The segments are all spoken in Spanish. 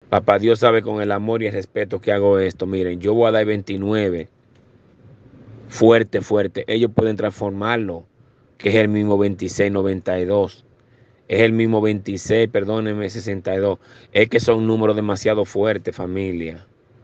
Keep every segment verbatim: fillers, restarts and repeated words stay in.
Papá Dios sabe con el amor y el respeto que hago esto. Miren, yo voy a dar veintinueve. Fuerte, fuerte. Ellos pueden transformarlo, que es el mismo veintiséis noventa y dos. Es el mismo veintiséis, perdónenme, sesenta y dos. Es que son números demasiado fuertes, familia.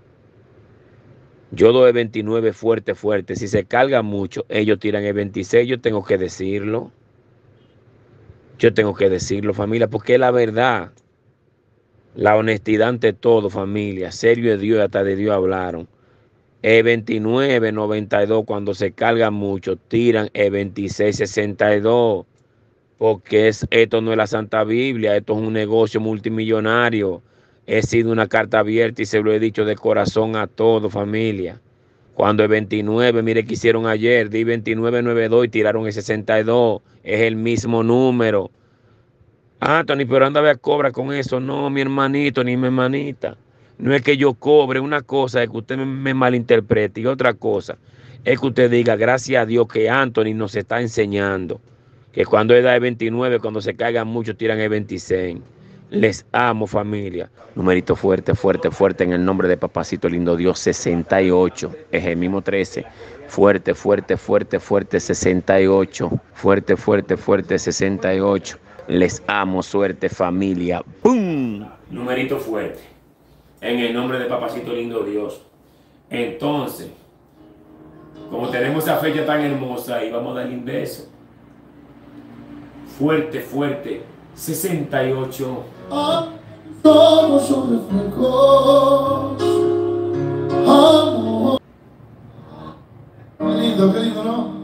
Yo doy veintinueve fuerte, fuerte. Si se carga mucho, ellos tiran el veintiséis. Yo tengo que decirlo. Yo tengo que decirlo, familia, porque es la verdad. La honestidad ante todo, familia. Serio de Dios, hasta de Dios hablaron. El veintinueve noventa y dos, cuando se carga mucho, tiran el veintiséis sesenta y dos. Porque es, esto no es la Santa Biblia, esto es un negocio multimillonario. He sido una carta abierta y se lo he dicho de corazón a todo, familia. Cuando el veintinueve, mire que hicieron ayer, di veintinueve noventa y dos y tiraron el sesenta y dos. Es el mismo número. Anthony, pero anda a ver cobra con eso. No, mi hermanito ni mi hermanita. No es que yo cobre, una cosa es que usted me, me malinterprete y otra cosa es que usted diga, gracias a Dios que Anthony nos está enseñando que cuando él da el veintinueve, cuando se caigan muchos, tiran el veintiséis. Les amo, familia. Numerito fuerte, fuerte, fuerte en el nombre de Papacito Lindo Dios, sesenta y ocho. Es el mismo trece. Fuerte, fuerte, fuerte, fuerte, sesenta y ocho. Fuerte, fuerte, fuerte, sesenta y ocho. Les amo, suerte, familia. ¡Pum! Numerito fuerte. En el nombre de Papacito Lindo Dios. Entonces, como tenemos esa fecha tan hermosa, y vamos a darle un beso. Fuerte, fuerte. sesenta y ocho. Ah, somos un reflejo. Amor. Qué lindo, qué lindo, ¿no?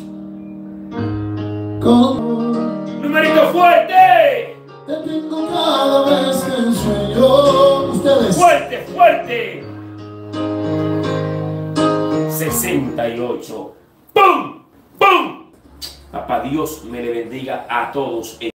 Con... ¡Numerito fuerte! Te tengo cada vez que sueño. Ustedes. ¡Fuerte, fuerte! sesenta y ocho. ¡Pum! ¡Pum! Papá Dios me le bendiga a todos.